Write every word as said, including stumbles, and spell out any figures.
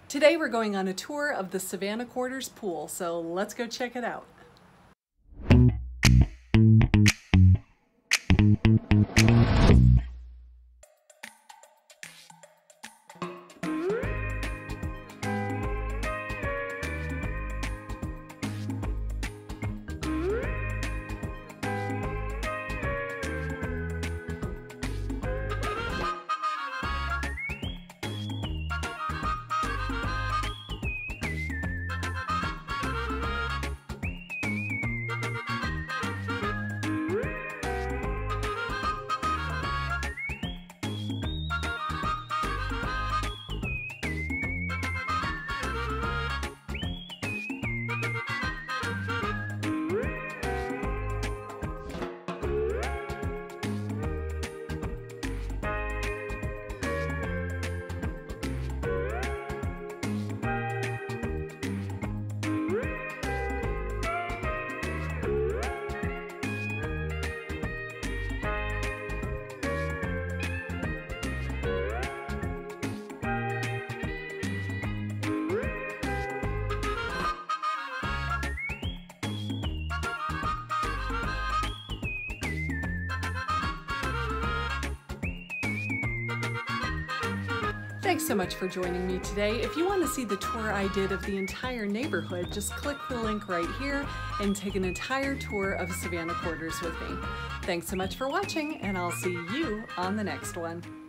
Today we're going on a tour of the Savannah Quarters Pool, so let's go check it out. Thanks so much for joining me today. If you want to see the tour I did of the entire neighborhood, just click the link right here and take an entire tour of Savannah Quarters with me. Thanks so much for watching, and I'll see you on the next one.